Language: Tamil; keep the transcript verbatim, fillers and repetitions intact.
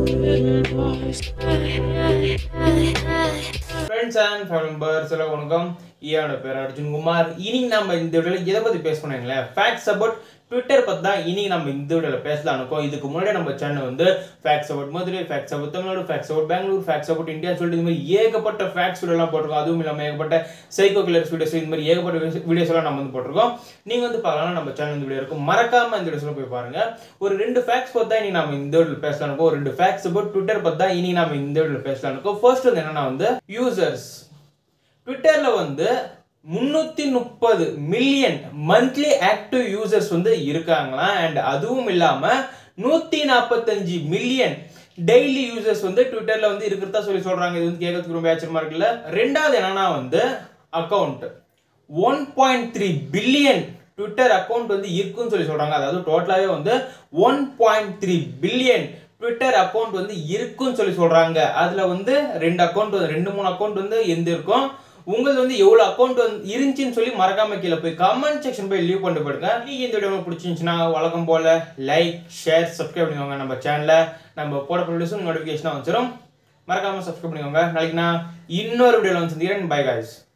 Friends and family members, welcome. I am Arjun Kumar. Ini nama in the video ये तो बात पेश करने हैं facts about Twitter पता इन्हीं नाम in the video पेश लाने को इधर कुमारे नंबर channel अंदर facts about Madurai facts about Tamil Nadu facts about Bangalore facts about India सोल्टे इधर ये एक पट्टा facts video ला पढ़ो आदमी मिला मैं एक पट्टा psycho killers video से इधर ये एक पट्टा video से ला नाम अंदर पढ़ो नहीं अंदर पागलाना नंबर channel अंदर video को मरका में अंदर सोल्टे पे पारेंगे और रेंड facts पता इन्हीं नाम in the video पेश लाने को रेंड facts about Twitter पता इन्हीं नाम in the video पेश लाने को first देना नाम अंदर users Twitter ல வந்து முன்னூற்று முப்பது மில்லியன் monthly active users வந்து இருக்காங்களா and அதுவும் இல்லாம நூற்று நாற்பத்தைந்து மில்லியன் daily users வந்து Twitterல வந்து இருக்குறதா சொல்லி சொல்றாங்க இது வந்து கேட்கிறதுக்கு ரொம்ப ஆச்சரியமா இருக்குல்ல ரெண்டாவது என்னன்னா வந்து account one point three billion Twitter account வந்து இருக்குன்னு சொல்லி சொல்றாங்க அதாவது டோட்டலாவே வந்து one point three billion Twitter account வந்து இருக்குன்னு சொல்லி சொல்றாங்க அதுல வந்து ரெண்டு அக்கவுண்ட் ரெண்டு மூணு அக்கவுண்ட் வந்து எந்த இருக்கும் உங்களுக்கு வந்து எவ்வளவு அக்கவுண்ட் இருந்துச்சுன்னு சொல்லி மறக்காம கீழ போய் கமெண்ட் செக்ஷன் போய் லீவ் பண்ணிட்டு போடுங்க நீங்க இந்த வீடியோ உங்களுக்கு பிடிச்சிருந்துச்சுனா வழக்கம் போல லைக் ஷேர் சப்ஸ்கிரைப் பண்ணிக்கோங்க நம்ம சேனலை நம்ம போட வீடியோஸ் நோட்டிஃபிகேஷனா வந்துரும் மறக்காம சப்ஸ்கிரைப் பண்ணிக்கோங்க நாளைக்கு நான் இன்னொரு வீடியோல வந்து சந்திக்கிறேன் பை गाइस